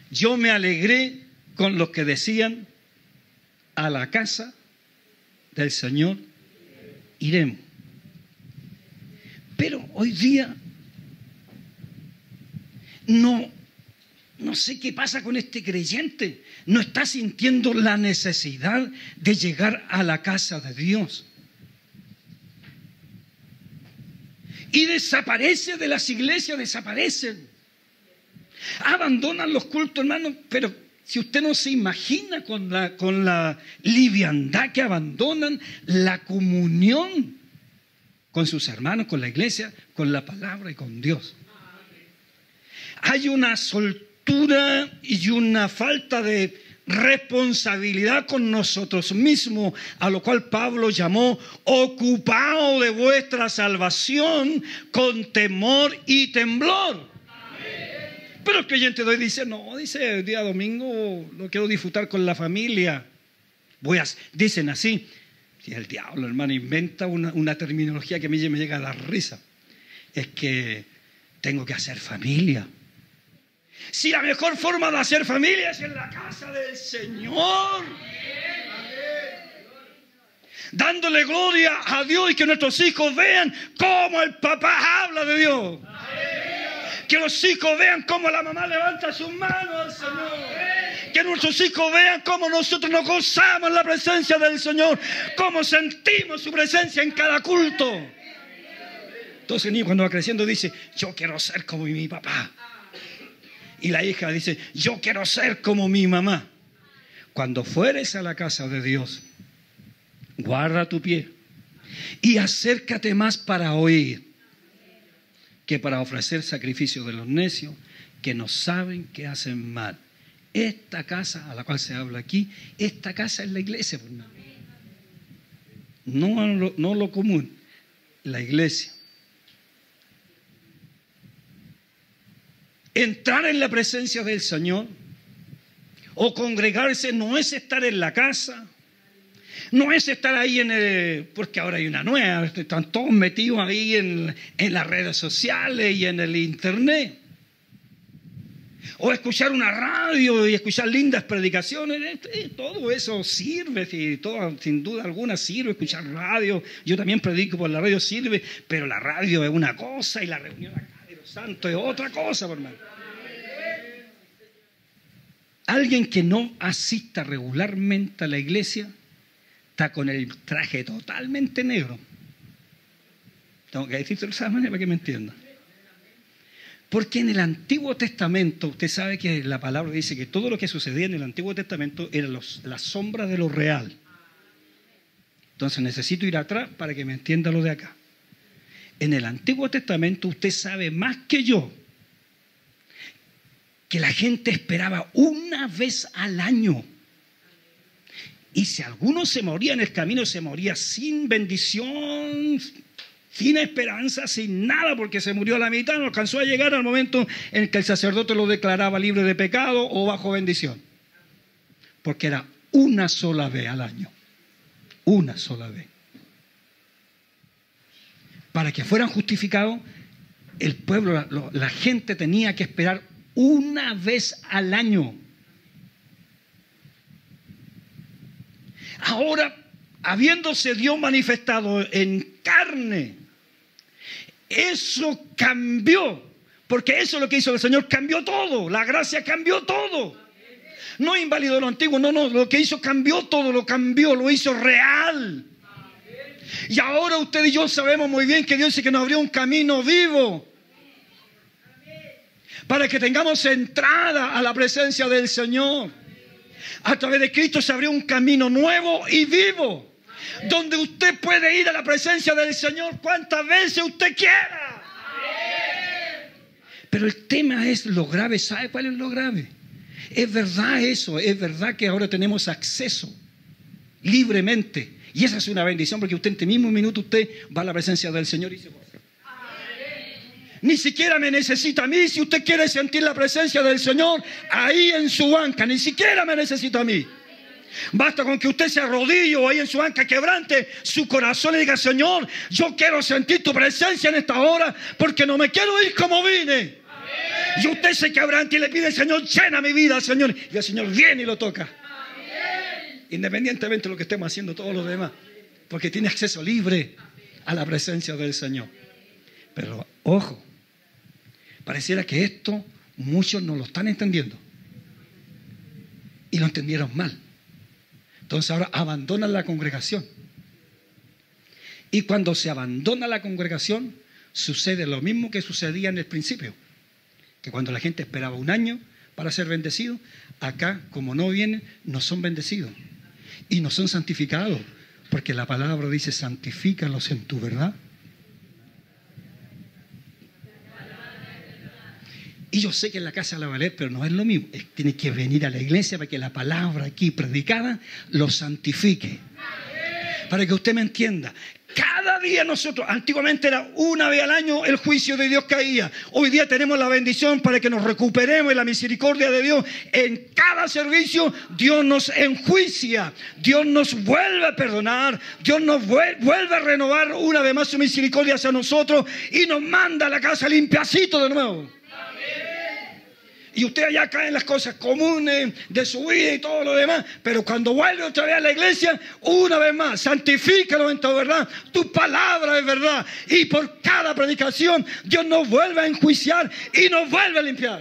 yo me alegré con los que decían: a la casa del Señor iremos. Pero hoy día no sé qué pasa con este creyente. No está sintiendo la necesidad de llegar a la casa de Dios. Y desaparece de las iglesias, desaparecen. Abandonan los cultos, hermanos, pero si usted no se imagina con la liviandad que abandonan la comunión con sus hermanos, con la iglesia, con la palabra y con Dios. Hay una soltura y una falta de responsabilidad con nosotros mismos, a lo cual Pablo llamó: ocupado de vuestra salvación con temor y temblor. Pero el creyente de hoy dice: no, dice, el día domingo lo quiero disfrutar con la familia. Dicen así. Si el diablo, hermano, inventa una terminología que a mí me llega a dar risa. Es que tengo que hacer familia. Si la mejor forma de hacer familia es en la casa del Señor, dándole gloria a Dios, y que nuestros hijos vean cómo el papá habla de Dios. Que los hijos vean cómo la mamá levanta sus manos al Señor. Que nuestros hijos vean cómo nosotros nos gozamos en la presencia del Señor, cómo sentimos su presencia en cada culto. Entonces el niño, cuando va creciendo, dice: yo quiero ser como mi papá. Y la hija dice: yo quiero ser como mi mamá. Cuando fueres a la casa de Dios, guarda tu pie y acércate más para oír que para ofrecer sacrificio de los necios, que no saben que hacen mal. Esta casa a la cual se habla aquí, esta casa es la iglesia, no lo común, la iglesia. Entrar en la presencia del Señor o congregarse no es estar en la casa, no es estar ahí porque ahora hay una nueva, están todos metidos ahí en las redes sociales y en el internet. O escuchar una radio y escuchar lindas predicaciones, todo eso sirve, sin duda alguna sirve escuchar radio. Yo también predico por la radio, sirve, pero la radio es una cosa y la reunión acá de los santos es otra cosa, hermano. Alguien que no asista regularmente a la iglesia está con el traje totalmente negro. Tengo que decirte de esa manera para que me entiendan. Porque en el Antiguo Testamento, usted sabe que la palabra dice que todo lo que sucedía en el Antiguo Testamento era la sombra de lo real. Entonces necesito ir atrás para que me entienda lo de acá. En el Antiguo Testamento usted sabe más que yo que la gente esperaba una vez al año. Y si alguno se moría en el camino, se moría sin bendición, sin esperanza, sin nada, porque se murió a la mitad, no alcanzó a llegar al momento en que el sacerdote lo declaraba libre de pecado o bajo bendición. Porque era una sola vez al año. Una sola vez. Para que fueran justificados, el pueblo, la gente tenía que esperar una vez al año. Ahora, habiéndose Dios manifestado en carne, eso cambió, porque eso es lo que hizo el Señor, cambió todo, la gracia cambió todo. No invalidó lo antiguo, no, lo que hizo cambió todo, lo hizo real. Y ahora usted y yo sabemos muy bien que Dios dice que nos abrió un camino vivo para que tengamos entrada a la presencia del Señor. A través de Cristo se abrió un camino nuevo y vivo, donde usted puede ir a la presencia del Señor cuantas veces usted quiera. Pero el tema es lo grave. ¿Sabe cuál es lo grave? Es verdad eso, es verdad que ahora tenemos acceso libremente. Y esa es una bendición, porque usted en este mismo minuto usted va a la presencia del Señor y se goza. Ni siquiera me necesita a mí. Si usted quiere sentir la presencia del Señor ahí en su banca, ni siquiera me necesita a mí. Basta con que usted se arrodille o ahí en su banca, quebrante su corazón y diga: Señor, yo quiero sentir tu presencia en esta hora, porque no me quiero ir como vine. Y usted se quebranta y le pide al Señor, llena mi vida, Señor. Y el Señor viene y lo toca. Independientemente de lo que estemos haciendo todos los demás. Porque tiene acceso libre a la presencia del Señor. Pero ojo, pareciera que esto muchos no lo están entendiendo. Y lo entendieron mal. Entonces ahora abandonan la congregación. Y cuando se abandona la congregación, sucede lo mismo que sucedía en el principio. Que cuando la gente esperaba un año para ser bendecido, acá, como no vienen, no son bendecidos. Y no son santificados. Porque la palabra dice, santifícalos en tu verdad. Y yo sé que en la casa la va a leer, pero no es lo mismo. Tiene que venir a la iglesia para que la palabra aquí predicada lo santifique. Para que usted me entienda. Cada día nosotros, antiguamente era una vez al año el juicio de Dios caía. Hoy día tenemos la bendición para que nos recuperemos en la misericordia de Dios. En cada servicio Dios nos enjuicia. Dios nos vuelve a perdonar. Dios nos vuelve a renovar una vez más su misericordia hacia nosotros. Y nos manda a la casa limpiacito de nuevo. Y usted allá cae en las cosas comunes de su vida y todo lo demás. Pero cuando vuelve otra vez a la iglesia, una vez más, santifícalo en tu verdad. Tu palabra es verdad. Y por cada predicación, Dios nos vuelve a enjuiciar y nos vuelve a limpiar.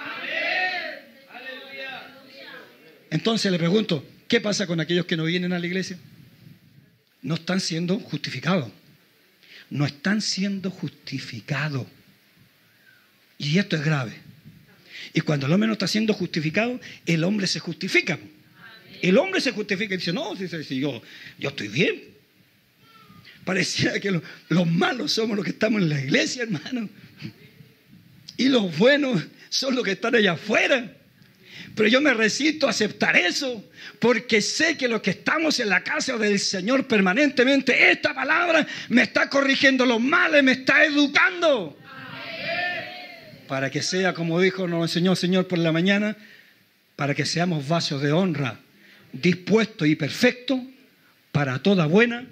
Entonces le pregunto, ¿qué pasa con aquellos que no vienen a la iglesia? No están siendo justificados. No están siendo justificados. Y esto es grave. Y cuando el hombre no está siendo justificado, el hombre se justifica. El hombre se justifica y dice, no, si yo estoy bien. Pareciera que los malos somos los que estamos en la iglesia, hermano. Y los buenos son los que están allá afuera. Pero yo me resisto a aceptar eso, porque sé que los que estamos en la casa del Señor permanentemente, esta palabra me está corrigiendo los males, me está educando. Para que sea, como dijo, nos enseñó el Señor por la mañana, para que seamos vasos de honra, dispuestos y perfectos para toda buena.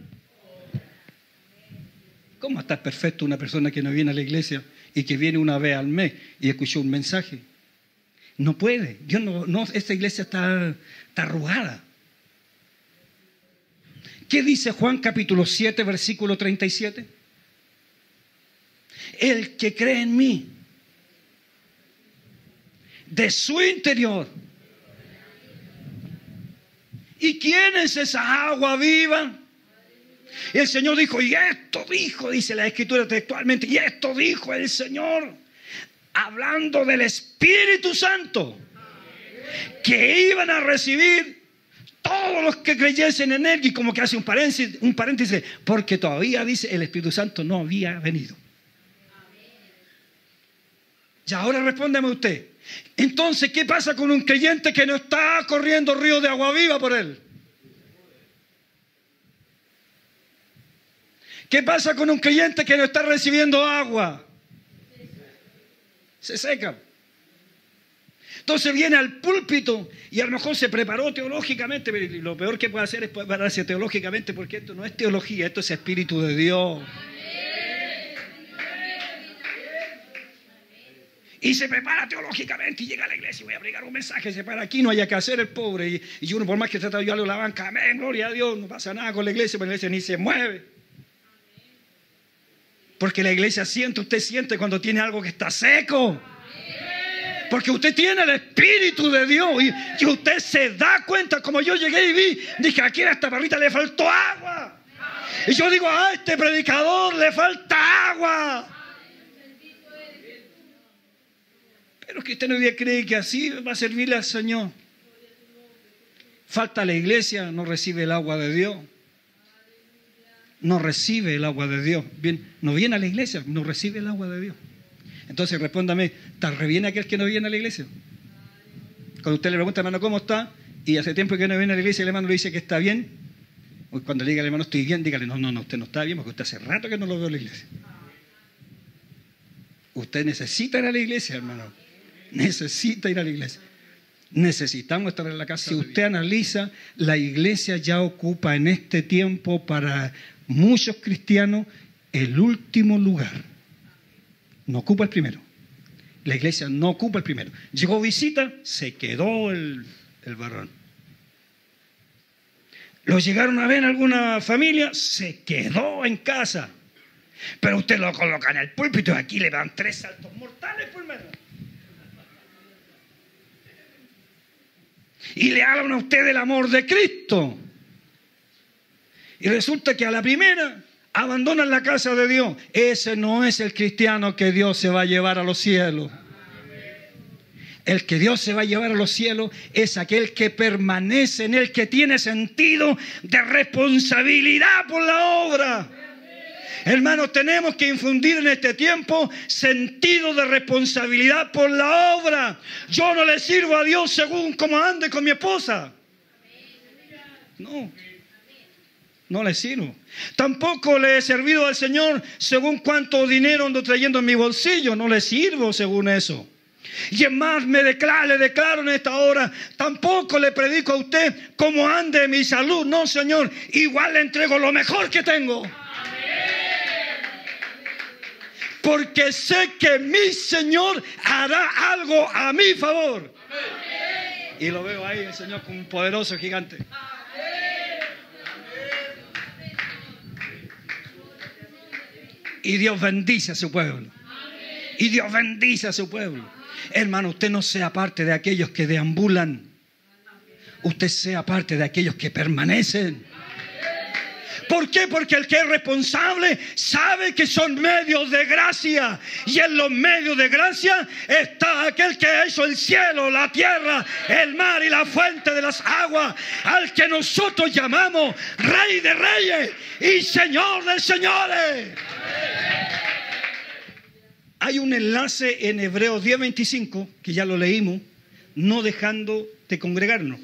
¿Cómo está perfecto una persona que no viene a la iglesia y que viene una vez al mes y escuchó un mensaje? No puede. Dios no, esta iglesia está arrugada. ¿Qué dice Juan capítulo 7, versículo 37? El que cree en mí, de su interior. ¿Y quién es esa agua viva? Y el Señor dijo, y esto dijo, dice la Escritura textualmente, y esto dijo el Señor, hablando del Espíritu Santo, que iban a recibir todos los que creyesen en Él. Y como que hace un paréntesis, porque todavía, dice, el Espíritu Santo no había venido. Y ahora respóndeme usted. Entonces, ¿qué pasa con un creyente que no está corriendo río de agua viva por él? ¿Qué pasa con un creyente que no está recibiendo agua? Se seca. Entonces viene al púlpito y a lo mejor se preparó teológicamente, pero lo peor que puede hacer es prepararse teológicamente, porque esto no es teología, esto es Espíritu de Dios. Y se prepara teológicamente y llega a la iglesia y voy a predicar un mensaje. Se para aquí, no haya que hacer el pobre. Y uno, por más que trata de ayudarle a la banca, amén, gloria a Dios, no pasa nada con la iglesia, pero la iglesia ni se mueve. Porque la iglesia usted siente cuando tiene algo que está seco. Porque usted tiene el Espíritu de Dios y usted se da cuenta, como yo llegué y vi, dije, aquí a esta perrita le faltó agua. Y yo digo, a este predicador le falta agua. Pero que usted no cree que así va a servirle al Señor. Falta la iglesia, no recibe el agua de Dios. No recibe el agua de Dios. Bien, no viene a la iglesia, no recibe el agua de Dios. Entonces respóndame, ¿está re bien aquel que no viene a la iglesia? Cuando usted le pregunta, hermano, ¿cómo está? Y hace tiempo que no viene a la iglesia y el hermano le dice que está bien. Cuando le diga al hermano, estoy bien, dígale, no, usted no está bien porque usted hace rato que no lo veo en la iglesia. Usted necesita ir a la iglesia, hermano. Necesita ir a la iglesia. Necesitamos estar en la casa. Si usted analiza, la iglesia ya ocupa en este tiempo para muchos cristianos el último lugar. No ocupa el primero. La iglesia no ocupa el primero. Llegó visita, se quedó el varón. Lo llegaron a ver en alguna familia, se quedó en casa. Pero usted lo coloca en el púlpito y aquí le dan 3 saltos mortales por menos. Y le hablan a usted del amor de Cristo. Y resulta que a la primera abandonan la casa de Dios. Ese no es el cristiano que Dios se va a llevar a los cielos. El que Dios se va a llevar a los cielos es aquel que permanece en Él, que tiene sentido de responsabilidad por la obra. Hermanos, tenemos que infundir en este tiempo sentido de responsabilidad por la obra. Yo no le sirvo a Dios según como ande con mi esposa. No le sirvo. Tampoco le he servido al Señor según cuánto dinero ando trayendo en mi bolsillo. No le sirvo según eso. Y es más, le declaro en esta hora, tampoco le predico a usted cómo ande mi salud. No, Señor, igual le entrego lo mejor que tengo. Porque sé que mi Señor hará algo a mi favor. Y lo veo ahí, el Señor, como un poderoso gigante. Y Dios bendice a su pueblo. Y Dios bendice a su pueblo. Hermano, usted no sea parte de aquellos que deambulan. Usted sea parte de aquellos que permanecen. ¿Por qué? Porque el que es responsable sabe que son medios de gracia. Y en los medios de gracia está aquel que hizo el cielo, la tierra, el mar y la fuente de las aguas. Al que nosotros llamamos Rey de Reyes y Señor de Señores. Hay un enlace en Hebreos 10:25, que ya lo leímos, no dejando de congregarnos.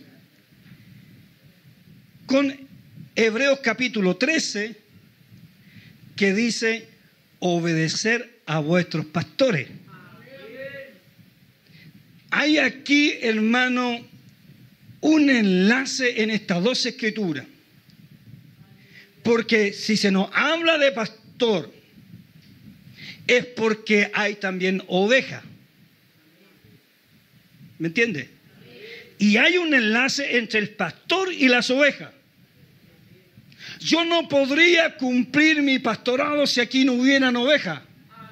Con Hebreos capítulo 13, que dice, obedecer a vuestros pastores. Hay aquí, hermano, un enlace en estas dos escrituras. Porque si se nos habla de pastor, es porque hay también oveja. ¿Me entiende? Y hay un enlace entre el pastor y las ovejas. Yo no podría cumplir mi pastorado si aquí no hubieran ovejas.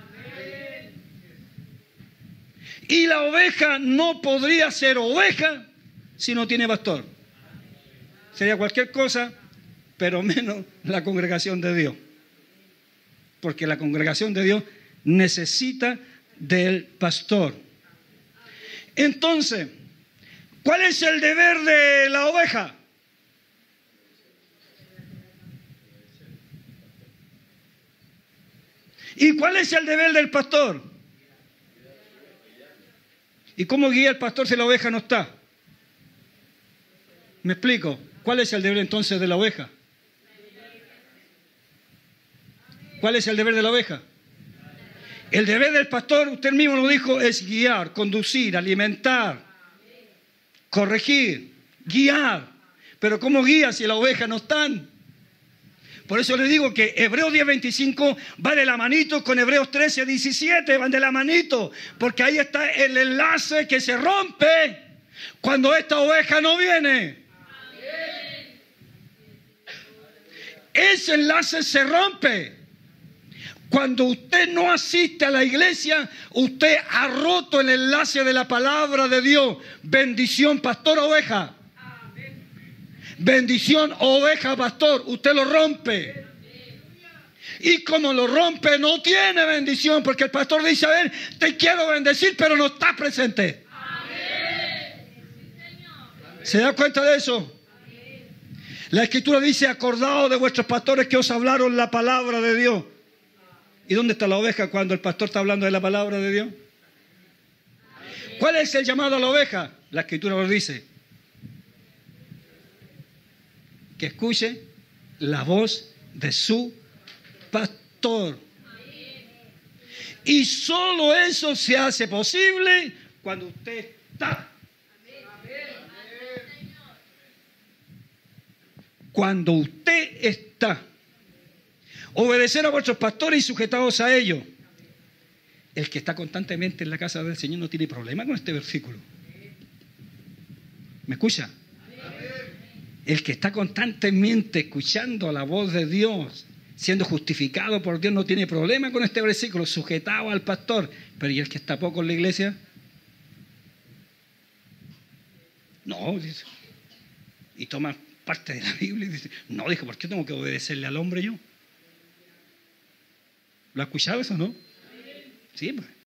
Y la oveja no podría ser oveja si no tiene pastor. Sería cualquier cosa, pero menos la congregación de Dios. Porque la congregación de Dios necesita del pastor. Entonces, ¿cuál es el deber de la oveja? ¿Y cuál es el deber del pastor? ¿Y cómo guía el pastor si la oveja no está? ¿Me explico? ¿Cuál es el deber entonces de la oveja? ¿Cuál es el deber de la oveja? El deber del pastor, usted mismo lo dijo, es guiar, conducir, alimentar, corregir, guiar. Pero ¿cómo guía si las ovejas no están? Por eso le digo que Hebreos 10:25 va de la manito con Hebreos 13:17, van de la manito. Porque ahí está el enlace que se rompe cuando esta oveja no viene. Ese enlace se rompe. Cuando usted no asiste a la iglesia, usted ha roto el enlace de la palabra de Dios. Bendición, pastor, oveja. Bendición, oveja, pastor. Usted lo rompe. Y como lo rompe, no tiene bendición. Porque el pastor dice, a ver, te quiero bendecir, pero no está presente. ¿Se da cuenta de eso? La Escritura dice, acordaos de vuestros pastores que os hablaron la palabra de Dios. ¿Y dónde está la oveja cuando el pastor está hablando de la palabra de Dios? ¿Cuál es el llamado a la oveja? La Escritura nos dice que escuche la voz de su pastor. Y solo eso se hace posible cuando usted está. Cuando usted está. Obedecer a vuestros pastores y sujetados a ellos. El que está constantemente en la casa del Señor no tiene problema con este versículo. ¿Me escucha? El que está constantemente escuchando la voz de Dios, siendo justificado por Dios, no tiene problema con este versículo, sujetado al pastor. Pero ¿y el que está poco en la iglesia? No, dice. Y toma parte de la Biblia y dice, no, dijo, ¿por qué tengo que obedecerle al hombre yo? ¿Lo ha escuchado eso, no? Sí, pues.